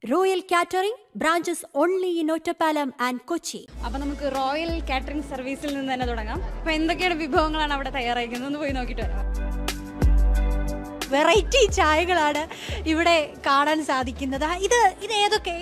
Royal Catering branches only in Ottapalam and Kochi. അപ്പോൾ നമുക്ക് royal catering സർവീസിൽ നിന്ന് തന്നെ തുടങ്ങാം. അപ്പോൾ എന്തൊക്കെയാണ് വിഭവങ്ങളാണ് അവിടെ തയ്യാറായിരിക്കുന്നത് എന്ന് പോയി നോക്കിയിട്ട് വരാം. വെറൈറ്റി ചായകളാണ് ഇവിടെ കാണാൻ സാധിക്കുന്നത്. ഇത് ഏതൊക്കെ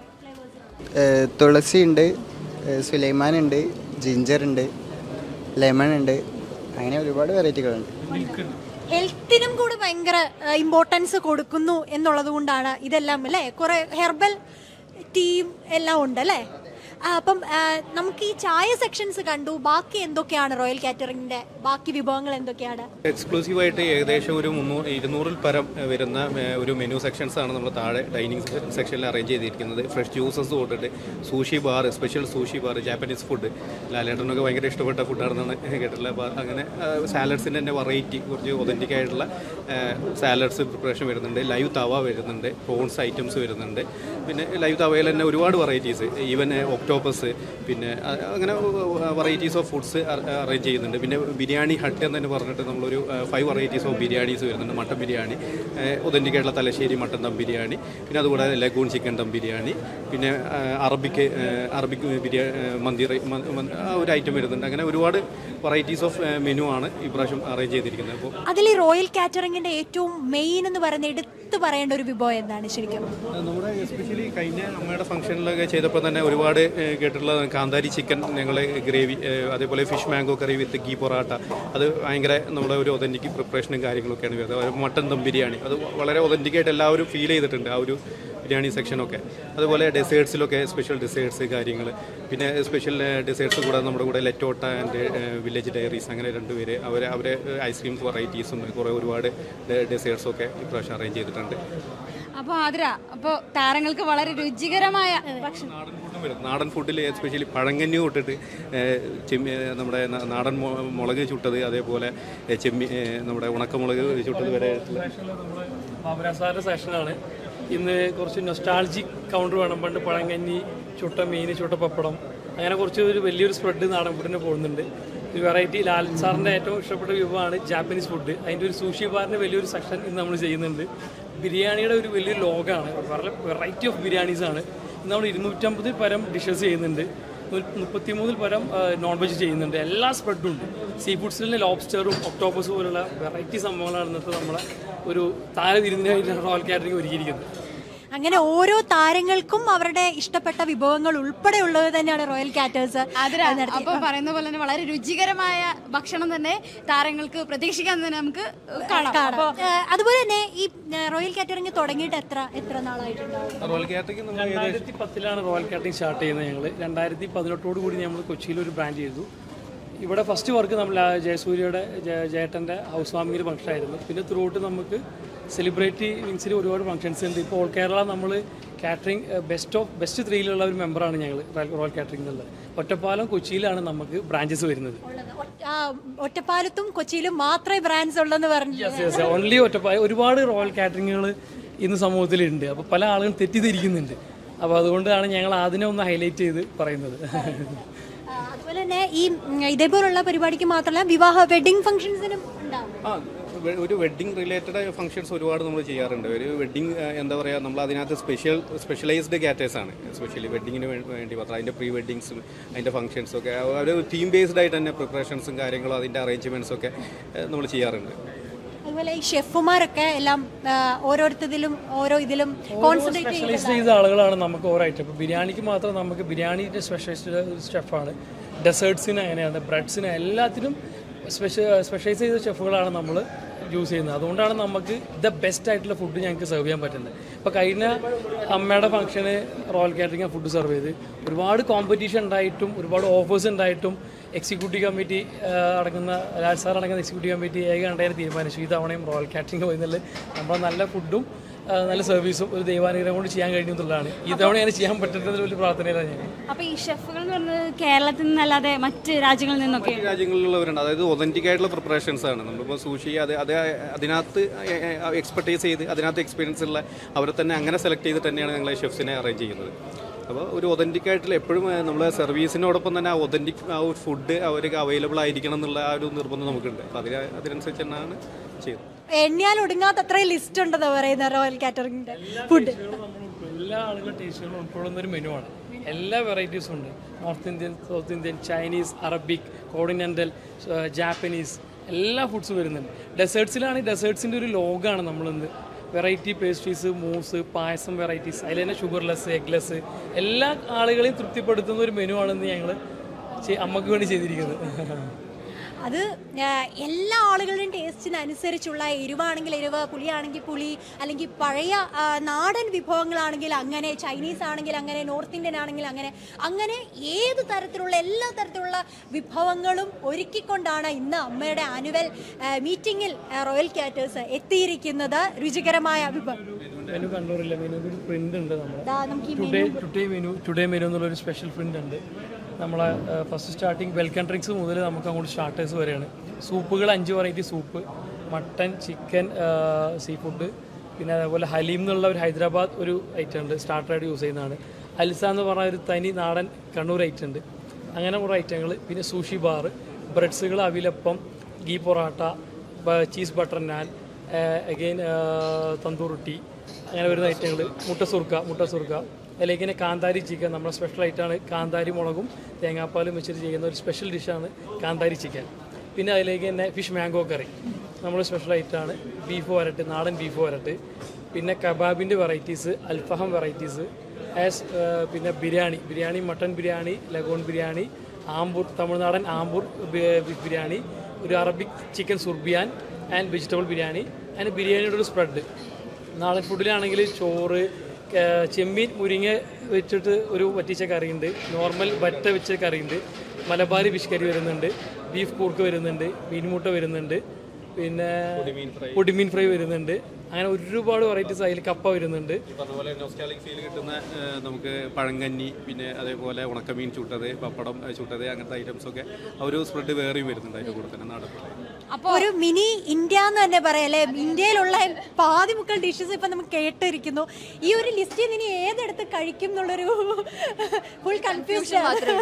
തുളസി ഉണ്ട്, സുലൈമാൻ ഉണ്ട്, ജിഞ്ചർ ഉണ്ട്, ലെമൺ ഉണ്ട്, അങ്ങനെ ഒരുപാട് വെറൈറ്റികളുണ്ട്. ഹെൽത്തിനും കൂടി ഭയങ്കര ഇമ്പോർട്ടൻസ് കൊടുക്കുന്നു എന്നുള്ളത് കൊണ്ടാണ് ഇതെല്ലാം അല്ലേ. കുറെ ഹെർബൽ ടീം എല്ലാം ഉണ്ട് അല്ലേ. അപ്പം നമുക്ക് ഈ ചായ സെക്ഷൻസ് കണ്ടു. ബാക്കി എന്തൊക്കെയാണ് റോയൽ കാറ്ററിംഗിന്റെ ബാക്കി വിഭവങ്ങൾ എന്തൊക്കെയാണ്? എക്സ്ക്ലൂസീവായിട്ട് ഏകദേശം ഒരു 200-ൽ പരം വരുന്ന ഒരു മെനു സെക്ഷൻസ് ആണ് നമ്മൾ താഴെ ഡൈനിങ് സെക്ഷനിൽ അറേഞ്ച് ചെയ്തിരിക്കുന്നത്. ഫ്രഷ് ജ്യൂസസ് തൊട്ടിട്ട് sushi bar, special sushi bar, Japanese food, ലാലേട്ടനൊക്കെ ഭയങ്കര ഇഷ്ടപ്പെട്ട ഫുഡാണെന്നാണ് കേട്ടിട്ടുള്ള ബാർ. അങ്ങനെ സാലഡ്സിൻ്റെ തന്നെ വെറൈറ്റി കുറച്ച് ഒതൻറ്റിക് ആയിട്ടുള്ള സാലഡ്സ് പ്രിപ്പറേഷൻ വരുന്നുണ്ട്. ലൈവ് തവ വരുന്നുണ്ട്, പ്രോൺസ് ഐറ്റംസ് വരുന്നുണ്ട്. പിന്നെ ലൈവ് തവയിൽ തന്നെ ഒരുപാട് വെറൈറ്റീസ്, ഈവൻ ഒക്ടോപ്പസ്, പിന്നെ അങ്ങനെ വെറൈറ്റീസ് ഓഫ് ഫുഡ്സ് അറേഞ്ച് ചെയ്യുന്നുണ്ട്. പിന്നെ ബിരിയാണി ഹട്ട് എന്ന് തന്നെ പറഞ്ഞിട്ട് നമ്മളൊരു 5 വെറൈറ്റീസ് ഓഫ് ബിരിയാണീസ് വരുന്നുണ്ട്. മട്ടൻ ബിരിയാണി, ഒതൻറ്റിക്കായിട്ടുള്ള തലശ്ശേരി മട്ടൻ ദം ബിരിയാണി, പിന്നെ അതുകൂടാതെ ലഗൂൺ ചിക്കൻ ദം ബിരിയാണി, പിന്നെ അറബിക് ബിരിയാണി, മന്തി ആ ഒരു ഐറ്റം വരുന്നുണ്ട്. അങ്ങനെ ഒരുപാട് വെറൈറ്റീസ് ഓഫ് മെനു ആണ് ഇപ്രാവശ്യം അറേഞ്ച് ചെയ്തിരിക്കുന്നത്. അപ്പോൾ അതിൽ റോയൽ കാറ്ററിംഗിന്റെ ഏറ്റവും മെയിൻ എന്ന് പറയുന്ന എടുത്തു പറയേണ്ട ഒരു വിഭവം എന്താണ് ശരിക്കും? നമ്മുടെ എസ്പെഷ്യലി കഴിഞ്ഞ അമ്മയുടെ ഫംഗ്ഷനിലൊക്കെ ചെയ്തപ്പോൾ തന്നെ ഒരുപാട് കേട്ടിട്ടുള്ള കാന്താരി ചിക്കൻ, ഞങ്ങൾ ഗ്രേവി, അതേപോലെ fish mango curry with ghee porotta, അത് ഭയങ്കര നമ്മുടെ ഒരു ഒതൻറ്റിക് പ്രിപ്പറേഷനും കാര്യങ്ങളൊക്കെയാണ് വരുന്നത്. മട്ടൻ ദം ബിരിയാണി, അത് വളരെ ഒതൻറ്റിക്കായിട്ട് എല്ലാവരും ഫീൽ ചെയ്തിട്ടുണ്ട് ആ ഒരു ബിരിയാണി സെക്ഷനൊക്കെ. അതുപോലെ ഡെസേർട്സിലൊക്കെ സ്പെഷ്യൽ ഡെസേർട്സ് കാര്യങ്ങൾ, പിന്നെ സ്പെഷ്യൽ ഡെസേർട്സ് കൂടാതെ നമ്മുടെ കൂടെ ലെറ്റോട്ട ആൻഡ് വില്ലേജ് ഡയറീസ്, അങ്ങനെ 2 പേര് അവരെ ഐസ്ക്രീം വെറൈറ്റീസും കുറേ ഒരുപാട് ഡെസേർട്സൊക്കെ ഇപ്രാവശ്യം അറേഞ്ച് ചെയ്തിട്ടുണ്ട്. അപ്പോൾ അപ്പോൾ താരങ്ങൾക്ക് വളരെ രുചികരമായ ഭക്ഷണം, നാടൻ ഫുഡിൽ എസ്പെഷ്യലി പഴങ്കഞ്ഞി തൊട്ടിട്ട് നമ്മുടെ നാടൻ മുളക് ചുട്ടത്, അതേപോലെ നമ്മുടെ ഉണക്കമുളക് ചുട്ടത് വരെ സെഷനാണ് ഇന്ന്. കുറച്ച് നൊസ്റ്റാൾജിക് കൗണ്ടർ വേണം. പണ്ട് പഴങ്കഞ്ഞി, ചുട്ട മീൻ, ചുട്ട പപ്പടം, അങ്ങനെ കുറച്ച് ഒരു വലിയൊരു സ്പ്രെഡ് നാടൻ ഫുഡിന് പോകുന്നുണ്ട്. ഒരു വെറൈറ്റി ലാൽ സാറിൻ്റെ ഏറ്റവും ഇഷ്ടപ്പെട്ട വിഭവമാണ് ജാപ്പനീസ് ഫുഡ്. അതിൻ്റെ ഒരു സൂഷി ബാറിൻ്റെ വലിയൊരു സെക്ഷൻ ഇന്ന് നമ്മൾ ചെയ്യുന്നുണ്ട്. ബിരിയാണിയുടെ ഒരു വലിയൊരു ലോകമാണ്, വളരെ വെറൈറ്റി ഓഫ് ബിരിയാണീസാണ്. ഇന്ന് നമ്മൾ 250 പരം ഡിഷസ് ചെയ്യുന്നുണ്ട്, 33 പരം നോൺ വെജ് ചെയ്യുന്നുണ്ട്. എല്ലാ സ്പ്രെഡും ഉണ്ട്. സീ ഫുഡ്സിൽ ലോബ്സ്റ്ററും ഒക്ടോപ്പസ് പോലുള്ള വെറൈറ്റി സംഭവങ്ങളാണ് ഇന്നത്തെ നമ്മളെ ഒരു താരവിരുന്നിനായിട്ട് റോയൽ കാറ്ററിംഗ് ഒരുക്കിയിരിക്കുന്നത്. അങ്ങനെ ഓരോ താരങ്ങൾക്കും അവരുടെ ഇഷ്ടപ്പെട്ട വിഭവങ്ങൾ ഉൾപ്പെടെയുള്ളത് തന്നെയാണ് റോയൽ കാറ്റേഴ്സ്. അപ്പോൾ പറയുന്ന പോലെ തന്നെ വളരെ രുചികരമായ ഭക്ഷണം തന്നെ താരങ്ങൾക്ക് പ്രതീക്ഷിക്കാൻ തന്നെ നമുക്ക് കാണാം. അതുപോലെ തന്നെ ഈ റോയൽ കാറ്ററിംഗ് തുടങ്ങിയിട്ട് എത്ര നാളായിട്ടുണ്ടാവും? റോയൽ കാറ്ററിംഗ് 2010-ലാണ് റോയൽ കാറ്ററിംഗ് സ്റ്റാർട്ട് ചെയ്യുന്നത്. ഞങ്ങൾ 2018 കൂടി നമ്മൾ കൊച്ചിയിൽ ഒരു ബ്രാഞ്ച് ചെയ്തു. ഇവിടെ ഫസ്റ്റ് വർക്ക് നമ്മൾ ജയസൂര്യയുടെ ജേട്ടൻ്റെ ഹൗസ് വാമിങ്ങിൽ ഫംഗ്ഷൻ ആയിരുന്നു. പിന്നെ ത്രൂ ഔട്ട് നമുക്ക് സെലിബ്രിറ്റി വിങ്സിൽ ഒരുപാട് ഫംഗ്ഷൻസ് ഉണ്ട്. ഇപ്പോൾ ഓൾ കേരള നമ്മൾ കാറ്ററിംഗ് ബെസ്റ്റ് 3-ലുള്ള ഒരു മെമ്പറാണ് ഞങ്ങൾ റോയൽ കാറ്ററിംഗിലുള്ളത്. ഒറ്റപ്പാലം, കൊച്ചിയിലാണ് നമുക്ക് ബ്രാഞ്ചസ് വരുന്നത്. ഒറ്റപ്പാലത്തും കൊച്ചിയിലും മാത്രമേ ബ്രാഞ്ച് ഉള്ളെന്ന് പറഞ്ഞു. Yes, only Ottapalam. ഒരുപാട് റോയൽ കാറ്ററിങ്ങുകൾ ഇന്ന് സമൂഹത്തിലുണ്ട്. അപ്പോൾ പല ആളുകളും തെറ്റിദ്ധരിക്കുന്നുണ്ട്. അപ്പോൾ അതുകൊണ്ടാണ് ഞങ്ങൾ അതിനെ ഒന്ന് ഹൈലൈറ്റ് ചെയ്ത് പറയുന്നത്. അതുപോലെ തന്നെ ഈ ഇതേപോലുള്ള പരിപാടിക്ക് മാത്രമല്ല വിവാഹ വെഡിങ് ഫംഗ്ഷൻസിനും ഉണ്ടാവും. ഒരു വെഡ്ഡിങ് റിലേറ്റഡ് ഫംഗ്ഷൻസ് ഒരുപാട് നമ്മൾ ചെയ്യാറുണ്ട്. ഒരു വെഡ്ഡിങ് എന്താ പറയുക, നമ്മൾ അതിനകത്ത് സ്പെഷ്യലൈസ്ഡ് കാറ്റേഴ്സാണ് എസ്പെഷ്യലി വെഡ്ഡിങ്ങിന് വേണ്ടി മാത്രം. അതിൻ്റെ പ്രീ വെഡ്ഡിങ്സും അതിൻ്റെ ഫംഗ്ഷൻസും ഒക്കെ ഒരു തീം ബേസ്ഡ് ആയിട്ട് തന്നെ പ്രിപ്പറേഷൻസും കാര്യങ്ങളും അതിൻ്റെ അറേഞ്ച്മെൻറ്റ്സും ഒക്കെ നമ്മൾ ചെയ്യാറുണ്ട്. അതുപോലെ ഈ ഷെഫുമാരൊക്കെ എല്ലാം ഓരോരുത്തരിലും ഓരോ ഇതിലും സ്പെഷ്യലൈസ് ചെയ്ത ആളുകളാണ് നമുക്ക് ഓരോ ഐറ്റം. ഇപ്പോൾ ബിരിയാണിക്ക് മാത്രം നമുക്ക് ബിരിയാണിയുടെ സ്പെഷ്യലൈസ്ഡ് ഷെഫാണ്. ഡെസേർട്സിന് അങ്ങനെയാണ്, ബ്രെഡ്സിന് എല്ലാത്തിനും സ്പെഷ്യലൈസ് ചെയ്ത ഷെഫുകളാണ് നമ്മൾ യൂസ് ചെയ്യുന്നത്. അതുകൊണ്ടാണ് നമുക്ക് ബെസ്റ്റ് ആയിട്ടുള്ള ഫുഡ് ഞങ്ങൾക്ക് സെർവ് ചെയ്യാൻ പറ്റുന്നത്. ഇപ്പോൾ കഴിഞ്ഞ അമ്മയുടെ ഫംഗ്ഷന് റോയൽ കാറ്ററിംഗ് ഫുഡ് സെർവ് ചെയ്ത് ഒരുപാട് കോമ്പറ്റീഷൻ ഉണ്ടായിട്ടും ഒരുപാട് ഓഫേഴ്സ് ഉണ്ടായിട്ടും എക്സിക്യൂട്ടീവ് കമ്മിറ്റി അടങ്ങുന്ന ലാൽ സാർ അടങ്ങുന്ന എക്സിക്യൂട്ടീവ് കമ്മിറ്റി കണ്ടതിന് തീരുമാനിച്ചു ഇത്തവണയും റോയൽ കാറ്ററിംഗ് പോയിരുന്നില്ല നമ്മൾ നല്ല ഫുഡും നല്ല സർവീസും ഒരു ദൈവാനുഗ്രഹം കൊണ്ട് ചെയ്യാൻ കഴിഞ്ഞുള്ളതാണ്. ഈ തവണ ഞാൻ ചെയ്യാൻ പറ്റുന്നതിൽ വലിയ പ്രാർത്ഥനയിലാണ് ഞാൻ. അപ്പോൾ ഈ ഷെഫുകൾ എന്ന് പറയുന്നത് കേരളത്തിൽ നിന്നല്ലാതെ മറ്റ് രാജ്യങ്ങളിൽ നിന്നൊക്കെ രാജ്യങ്ങളിലുള്ളവരുണ്ട്. അതായത് ഒതൻറ്റിക് ആയിട്ടുള്ള പ്രിപ്പറേഷൻസ് ആണ്. നമ്മളിപ്പോൾ സൂഷി അതിനകത്ത് എക്സ്പെർട്ടൈസ് ചെയ്ത് അതിനകത്ത് എക്സ്പീരിയൻസ് ഉള്ള അവരെ തന്നെ അങ്ങനെ സെലക്ട് ചെയ്തിട്ട് തന്നെയാണ് ഞങ്ങൾ ഷെഫ്സിനെ അറേഞ്ച് ചെയ്യുന്നത്. അപ്പോൾ ഒരു ഒതൻറ്റിക് ആയിട്ടുള്ള എപ്പോഴും നമ്മളെ സർവീസിനോടൊപ്പം തന്നെ ആ ഒതൻറ്റിക് ആ ഒരു ഫുഡ് അവർക്ക് അവൈലബിൾ ആയിരിക്കണം എന്നുള്ള ആ ഒരു നിർബന്ധം നമുക്കുണ്ട്. അപ്പോൾ അതിനനുസരിച്ച് തന്നെയാണ് ചെയ്യുന്നത്. എണ്ണിയാൽ ഒടുങ്ങാത്ത അത്രയും ലിസ്റ്റ് ഉണ്ടെന്ന് പറയുന്ന റോയൽ കാറ്ററിംഗിന്റെ ഫുഡ്. എല്ലാ ആളുകളും ടേസ്റ്റുകളും ഉൾക്കൊള്ളുന്ന ഒരു മെനു ആണ്. എല്ലാ വെറൈറ്റീസും ഉണ്ട്. North Indian, south Indian, Chinese, Arabic, continental, Japanese എല്ലാ ഫുഡ്സും വരുന്നുണ്ട്. ഡെസേർട്സിലാണെങ്കിൽ ഡെസേർട്സിൻ്റെ ഒരു ലോഗാണ് നമ്മളിന്ന്. Variety pastries, mousse, payasam varieties, അതിൽ തന്നെ ഷുഗർലെസ്, എഗ്ലെസ് എല്ലാ ആളുകളെയും തൃപ്തിപ്പെടുത്തുന്ന ഒരു മെനു ആണെന്ന് ഞങ്ങൾ അമ്മക്ക് വേണ്ടി ചെയ്തിരിക്കുന്നത്. അത് എല്ലാ ആളുകളുടെയും ടേസ്റ്റിനനുസരിച്ചുള്ള എരിവാണെങ്കിൽ എരിവ്, പുളിയാണെങ്കിൽ പുളി, അല്ലെങ്കിൽ പഴയ നാടൻ വിഭവങ്ങളാണെങ്കിൽ അങ്ങനെ, ചൈനീസ് ആണെങ്കിൽ അങ്ങനെ, നോർത്ത് ഇന്ത്യൻ ആണെങ്കിൽ അങ്ങനെ, അങ്ങനെ ഏത് തരത്തിലുള്ള എല്ലാ തരത്തിലുള്ള വിഭവങ്ങളും ഒരുക്കിക്കൊണ്ടാണ് ഇന്ന് അമ്മയുടെ ആനുവൽ മീറ്റിംഗിൽ റോയൽ കാറ്റേഴ്സ് എത്തിയിരിക്കുന്നത്. രുചികരമായ വിഭവം മെനു കണ്ടോറില്ല, മെനു ഒരു പ്രിന്റ് ഉണ്ട്. നമുക്ക് ടുഡേ മെനു എന്നുള്ളൊരു സ്പെഷ്യൽ പ്രിന്റ് ഉണ്ട്. നമ്മളെ ഫസ്റ്റ് സ്റ്റാർട്ടിങ് വെൽക്കം ഡ്രിങ്ക്സ് മുതൽ നമുക്ക് അങ്ങോട്ട് സ്റ്റാർട്ടേഴ്സ് വരെയാണ്. സൂപ്പുകൾ 5 variety soup, mutton, chicken, sea food, പിന്നെ അതേപോലെ ഹലീം എന്നുള്ള ഒരു ഹൈദരാബാദ് ഒരു ഐറ്റം ഉണ്ട്, സ്റ്റാർട്ടറായിട്ട് യൂസ് ചെയ്യുന്നതാണ്. അൽസ എന്ന് പറഞ്ഞ ഒരു തനി നാടൻ കണ്ണൂർ ഐറ്റം ഉണ്ട്. അങ്ങനെ കുറേ ഐറ്റങ്ങൾ. പിന്നെ സൂഷി ബാർ, ബ്രെഡ്സുകൾ, അവിലപ്പം, ghee porotta, cheese butter naan, again tandoor roti, അങ്ങനെ വരുന്ന ഐറ്റങ്ങൾ. മുട്ട സുർക്ക, അതിലേക്ക് തന്നെ കാന്താരി ചിക്കൻ, നമ്മുടെ സ്പെഷ്യൽ ഐറ്റമാണ്. കാന്താരി മുളകും തേങ്ങാപ്പാലും വെച്ചിട്ട് ചെയ്യുന്ന ഒരു സ്പെഷ്യൽ ഡിഷാണ് കാന്താരി ചിക്കൻ. പിന്നെ അതിലേക്ക് തന്നെ ഫിഷ് മാംഗോ കറി, നമ്മുടെ സ്പെഷ്യൽ ഐറ്റമാണ്. ബീഫ് വരട്ട്, നാടൻ ബീഫ് വരട്ട്, പിന്നെ കബാബിൻ്റെ വെറൈറ്റീസ്, അൽഫഹം വെറൈറ്റീസ്, പിന്നെ ബിരിയാണി, മട്ടൺ ബിരിയാണി, ലഗോൺ ബിരിയാണി, ആമ്പൂർ, തമിഴ്നാടൻ ആമ്പൂർ ബീഫ് ബിരിയാണി, ഒരു Arabic chicken zurbian and vegetable biryani, and ബിരിയാണിയുടെ ഒരു സ്പ്രെഡ്. നാടൻ ഫുഡിലാണെങ്കിൽ ചോറ്, ചെമ്മീൻ മുരിങ്ങ വെച്ചിട്ട് ഒരു വറ്റിച്ച കറിയുണ്ട്, നോർമൽ വറ്റ വെച്ച കറിയുണ്ട്, മലബാരി ഫിഷ് കറി വരുന്നുണ്ട്, ബീഫ് കൂർക്ക് വരുന്നുണ്ട്, മീൻമുട്ട വരുന്നുണ്ട്, പിന്നെ പൊടിമീൻ ഫ്രൈ വരുന്നുണ്ട്. അങ്ങനെ ഒരുപാട് വെറൈറ്റീസ്. അതിൽ കപ്പ വരുന്നുണ്ട്. അതുപോലെ നൊസ്റ്റാലിക് ഫീൽ കിട്ടുന്ന നമുക്ക് പഴങ്കഞ്ഞി, പിന്നെ അതേപോലെ ഉണക്കമീൻ ചുട്ടത്, പപ്പടം ചുട്ടത്, അങ്ങനത്തെ ഐറ്റംസൊക്കെ ഒരു സ്പ്രെഡ് വേറെയും വരുന്നുണ്ട് അതിൻ്റെ കൂടെ തന്നെ നാടൻ. അപ്പോൾ ഒരു മിനി ഇന്ത്യ എന്ന് തന്നെ പറയാം അല്ലേ. ഇന്ത്യയിലുള്ള പാതി മുക്കാൽ ഡിഷസ് ഇപ്പം നമുക്ക് കേട്ടിരിക്കുന്നു. ഈ ഒരു ലിസ്റ്റിൽ നിന്ന് ഇനി ഏതെടുത്ത് കഴിക്കും എന്നുള്ളൊരു ഫുൾ കൺഫ്യൂഷൻ മാത്രമേ.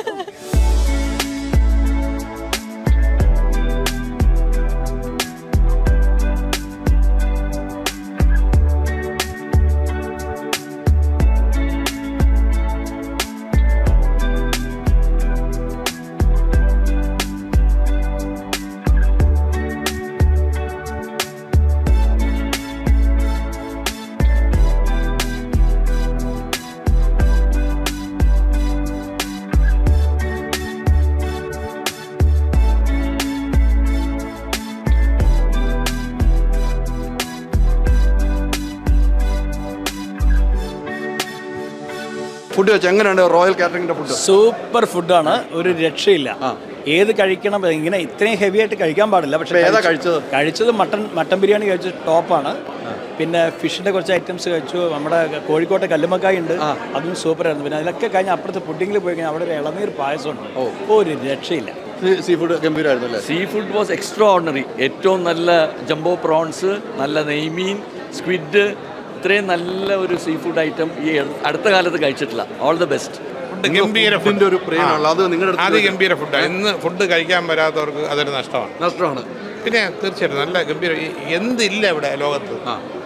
ഫുഡ് വെച്ച് എങ്ങനെയുണ്ട് റോയൽ കാറ്ററിംഗിന്റെ ഫുഡ്? സൂപ്പർ ഫുഡാണ്, ഒരു രക്ഷയില്ല. ഏത് കഴിക്കണം, ഇങ്ങനെ ഇത്രയും ഹെവി ആയിട്ട് കഴിക്കാൻ പാടില്ല. പക്ഷേ ഏതാ കഴിച്ചത്? മട്ടൻ ബിരിയാണി കഴിച്ചു, ടോപ്പാണ്. പിന്നെ ഫിഷിൻ്റെ കുറച്ച് ഐറ്റംസ് കഴിച്ചു. നമ്മുടെ കോഴിക്കോട്ടെ കല്ലുമ്മക്കായ ഉണ്ട്, അതും സൂപ്പറായിരുന്നു. പിന്നെ അതിലൊക്കെ കഴിഞ്ഞ് അപ്പുറത്ത് പുഡിങ്ങിൽ പോയി കഴിഞ്ഞാൽ അവിടെ ഒരു ഇളനീർ പായസമുണ്ട്, ഒരു രക്ഷയില്ല. സീ ഫുഡ് ഗംഭീരമായിരുന്നു അല്ലേ? സീ ഫുഡ് വാസ് എക്സ്ട്രാ ഓർഡിനറി. ഏറ്റവും നല്ല ജംബോ പ്രോൺസ്, നല്ല നെയ്മീൻ, സ്ക്വിഡ്, ഇത്രയും നല്ല ഒരു സീ ഫുഡ് ഐറ്റം ഈ അടുത്ത കാലത്ത് കഴിച്ചിട്ടില്ല. All the best. ഗംഭീര ഫുഡിന്റെ ഒരു പ്രിയമുള്ള അത് നിങ്ങളുടെ ഗംഭീര ഫുഡാണ്. ഇന്ന് ഫുഡ് കഴിക്കാൻ വരാത്തവർക്ക് അതൊരു നഷ്ടമാണ്. പിന്നെ തീർച്ചയായിട്ടും നല്ല ഗംഭീര, എന്തില്ല ഇവിടെ ലോകത്ത്,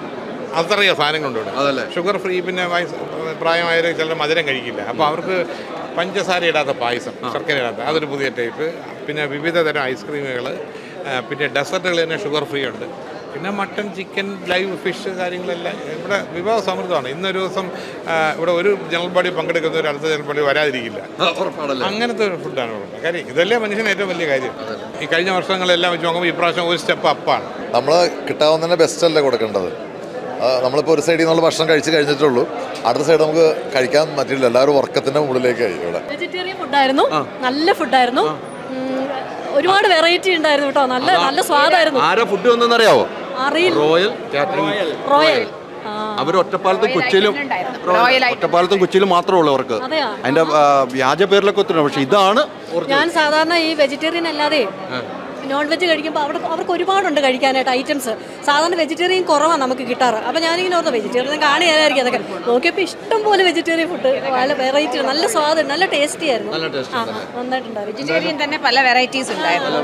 അത്രയോ സാധനങ്ങളുണ്ട് ഇവിടെ. അതല്ലേ, ഷുഗർ ഫ്രീ. പിന്നെ പ്രായമായവർ ചിലർ മധുരം കഴിക്കില്ല, അപ്പോൾ അവർക്ക് പഞ്ചസാര ഇടാത്ത പായസം, ശർക്കര ഇടാത്ത, അതൊരു പുതിയ ടൈപ്പ്. പിന്നെ വിവിധ തരം ഐസ്ക്രീമുകൾ, പിന്നെ ഡെസർട്ടുകൾ തന്നെ ഷുഗർ ഫ്രീ ഉണ്ട്. പിന്നെ മട്ടൺ, ചിക്കൻ, ലൈവ് ഫിഷ് കാര്യങ്ങളെല്ലാം ഇവിടെ വിഭവ സമൃദ്ധമാണ്. ഇന്നൊരു ദിവസം ഇവിടെ ഒരു ജനറൽ ബോഡി പങ്കെടുക്കുന്നവർ അടുത്ത ജനറൽ ബോഡി വരാതിരിക്കില്ല, അങ്ങനത്തെ ഒരു ഫുഡാണ് ഇവിടെ. കാര്യം ഇതല്ലേ മനുഷ്യന് ഏറ്റവും വലിയ കാര്യം. ഈ കഴിഞ്ഞ വർഷങ്ങളെല്ലാം വെച്ച് നോക്കുമ്പോൾ ഇപ്രാവശ്യം ഒരു സ്റ്റെപ്പ് അപ്പാണ്. നമ്മൾ കിട്ടാവുന്നതിൻ്റെ ബെസ്റ്റല്ലേ കൊടുക്കേണ്ടത്. നമ്മളിപ്പോൾ ഒരു സൈഡിൽ നിന്നുള്ള ഭക്ഷണം കഴിച്ച് കഴിഞ്ഞിട്ടുള്ളൂ, അടുത്ത സൈഡ് നമുക്ക് കഴിക്കാൻ പറ്റില്ല. എല്ലാവരും ഉറക്കത്തിൻ്റെ മുകളിലേക്കായി. ഇവിടെ വെജിറ്റേറിയൻ ഫുഡായിരുന്നു, നല്ല ഫുഡായിരുന്നു, ഒരുപാട് വെറൈറ്റി ഉണ്ടായിരുന്നു കേട്ടോ. നല്ല നല്ല സ്വാദായിരുന്നു. ആരാ ഫുഡ് വന്നറിയാവോ? Royal catering. റോയൽ അവർ ഒറ്റപ്പാലത്തും കൊച്ചിയിലും മാത്രമേ ഉള്ളൂ അവർക്ക്. അതിന്റെ വ്യാജ പേരിലൊക്കെ ഒത്തിരി, പക്ഷെ ഇതാണ്. ഞാൻ സാധാരണ ഈ വെജിറ്റേറിയൻ അല്ലാതെ നോൺ വെജ് കഴിക്കുമ്പോൾ അവർക്ക് ഒരുപാടുണ്ട് കഴിക്കാനായിട്ട് ഐറ്റംസ്. സാധാരണ വെജിറ്റേറിയൻ കുറവാണ് നമുക്ക് കിട്ടാറ്. അപ്പോൾ ഞാനിങ്ങനെ ഓർത്ത് വെജിറ്റേറിയൻ കാണിയായിരിക്കും. അതൊക്കെ നോക്കിയപ്പോൾ ഇഷ്ടം പോലെ വെജിറ്റേറിയൻ ഫുഡ്, പല വെറൈറ്റി, നല്ല സ്വാദ്, നല്ല ടേസ്റ്റി ആയിരുന്നു. നന്നായിട്ടുണ്ടായിരുന്നു. വെജിറ്റേറിയൻ തന്നെ പല വെറൈറ്റീസ് ഉണ്ടായിരുന്നു.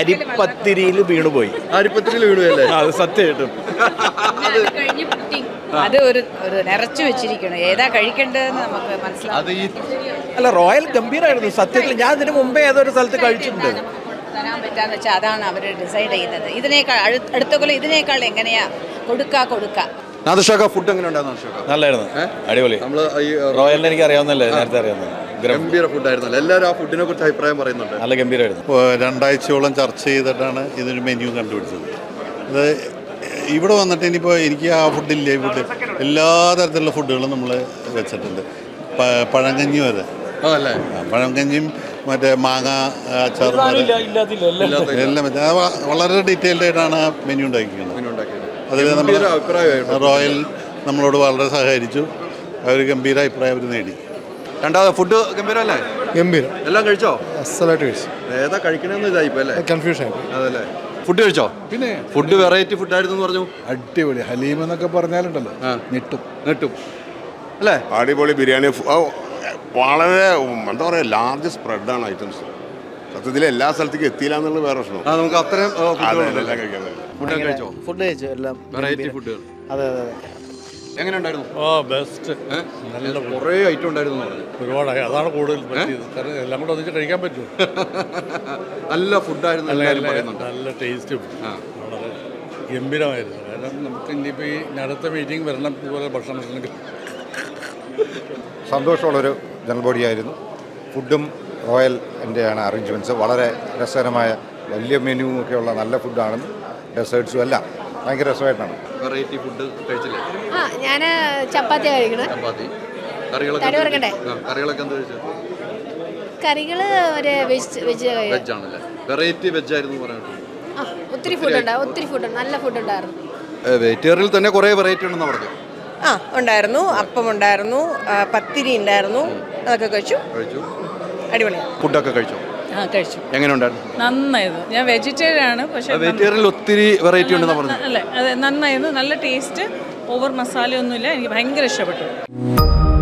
അരിപ്പത്തിരിയിൽ വീണുപോയി. അരിപ്പത്തിരിയിൽ വീണുപോയല്ലേ? അത് സത്യമായിട്ടും. അത് ഒരു നിറച്ചു വെച്ചിരിക്കണം. ഏതാ കഴിക്കേണ്ടതെന്ന് നമുക്ക് മനസ്സിലാവും. അല്ല, റോയൽ ഗംഭീരമായിരുന്നു സത്യത്തിൽ. ഞാൻ ഇതിന് മുമ്പേ ഏതൊരു സ്ഥലത്ത് കഴിച്ചിട്ടുണ്ട്. തരാൻ പറ്റാന്ന് വെച്ചാൽ അതാണ് അവർ ഡിസൈഡ് ചെയ്യുന്നത്. ഇതിനേക്കാൾ അടുത്ത കൊല്ലം ഇതിനേക്കാൾ എങ്ങനെയാ കൊടുക്ക. ഫുഡ് എങ്ങനെ നല്ലായിരുന്നു, അടിപൊളി. റോയലിനെ എനിക്ക് അറിയാവുന്നല്ലേ, നേരത്തെ അറിയാവുന്ന ഗംഭീര ഫുഡായിരുന്നല്ലോ. എല്ലാവരും ആ ഫുഡിനെ കുറിച്ച് അഭിപ്രായം പറയുന്നുണ്ട്. നല്ല ഗംഭീരമായിരുന്നു. 2 ആഴ്ചയോളം ചർച്ച ചെയ്തിട്ടാണ് ഇതിന് മെനു കണ്ടുപിടിച്ചത്. അത് ഇവിടെ വന്നിട്ട് ഇനിയിപ്പോൾ എനിക്ക് ആ ഫുഡില്ല, ഈ ഫുഡ് എല്ലാ തരത്തിലുള്ള ഫുഡുകളും നമ്മൾ വെച്ചിട്ടുണ്ട്. പഴങ്കഞ്ഞി വരെ, പഴങ്കഞ്ഞിയും മറ്റേ മാങ്ങ അച്ചാറും എല്ലാം വെച്ചാൽ വളരെ ഡീറ്റെയിൽഡ് ആയിട്ടാണ് ആ മെനു ഉണ്ടാക്കിയിരിക്കുന്നത്. അതിൽ നമ്മൾ റോയൽ നമ്മളോട് വളരെ സഹകരിച്ചു. അവർ ഗംഭീര അഭിപ്രായം അവർ നേടി. രണ്ടാമത് ഫുഡ് ഗംഭീരമല്ലേ? ഗംഭീരം. എല്ലാം കഴിച്ചോ? അസലായിട്ട് കഴിച്ചു. ഏതാ കഴിക്കണമെന്ന് ഇതായിപ്പോ അല്ലേ? കൺഫ്യൂഷൻ. അതല്ലേ. ഫുഡ് കഴിച്ചോ? പിന്നെ ഫുഡ് വെറൈറ്റി ഫുഡായിരുന്നു പറഞ്ഞു. അടിപൊളി. ഹലീം എന്നൊക്കെ പറഞ്ഞാലുണ്ടല്ലോ, നെട്ടും അല്ലേ? അടിപൊളി ബിരിയാണി. വളരെ എന്താ പറയുക, ലാർജ് സ്പ്രെഡാണ് ഐറ്റംസ്. സത്യത്തിൽ എല്ലാ സ്ഥലത്തേക്കും എത്തിയില്ല എന്നുള്ള വേറെ പ്രശ്നം. നമുക്ക് അത്രയും എല്ലാം കഴിക്കാൻ പറ്റും. ഫുഡ് കഴിച്ചോ? ഫുഡ് കഴിച്ചു. എല്ലാം വെറൈറ്റി ഫുഡുകൾ. അതെ. എങ്ങനെ ഉണ്ടായിരുന്നു? ബെസ്റ്റ്. നല്ല കുറേ ഐറ്റം ഉണ്ടായിരുന്നു. ഒരുപാടായി, അതാണ് കൂടുതൽ പറ്റിയത്. കാരണം എല്ലാം കൂടെ ഒന്നിച്ച് കഴിക്കാൻ പറ്റും. നല്ല ഫുഡായിരുന്നു, നല്ല ടേസ്റ്റും വളരെ ഗംഭീരമായിരുന്നു. കാരണം നമുക്ക് ഇനിയിപ്പോൾ ഈ അടുത്ത മീറ്റിംഗ് വരണം, ഇതുപോലെ ഭക്ഷണം. സന്തോഷമുള്ളൊരു ജനറൽ ബോഡിയായിരുന്നു. ഫുഡും റോയൽ എൻ്റെയാണ് അറേഞ്ച്മെൻറ്റ്സ്. വളരെ രസകരമായ വലിയ മെനു ഒക്കെയുള്ള നല്ല ഫുഡാണ്. ഡെസേർട്സും എല്ലാം ഭയങ്കര രസമായിട്ടാണ്. വെറൈറ്റി ഫുഡ് കഴിച്ചില്ലേ? ഞാൻ ചപ്പാത്തി കഴിക്കണേ. ചപ്പാത്തി. കറികളൊക്കെ എന്താ കഴിച്ചത്? കറികള് വെജ് ആണല്ലേ? വെറൈറ്റി വെജ് ആയിരുന്നു പറയുന്നത്. ഒത്തിരി ഫുഡ് നല്ല ഫുഡ് ഉണ്ടായിരുന്നു. വെജിറ്റേറിയനിൽ തന്നെ കുറേ വെറൈറ്റി ഉണ്ടെന്ന് പറഞ്ഞു. ഉണ്ടായിരുന്നു. അപ്പം ഉണ്ടായിരുന്നു, പത്തിരി ഉണ്ടായിരുന്നു. അതൊക്കെ കഴിച്ചു. അടിപൊളിയാണ്. ഫുഡൊക്കെ കഴിച്ചോ? കഴിച്ചു. എങ്ങനെ ഉണ്ടായിരുന്നു? നന്നായിരുന്നു. ഞാൻ വെജിറ്റേറിയൻ ആണ്, പക്ഷേ വെജിറ്റേറിയനിൽ ഒത്തിരി വെറൈറ്റി ഉണ്ടെന്ന് പറഞ്ഞു. അല്ലേ? അതെ, നന്നായിരുന്നു. നല്ല ടേസ്റ്റ്. ഓവർ മസാലയൊന്നുമില്ല. എനിക്ക് ഭയങ്കര ഇഷ്ടപ്പെട്ടു.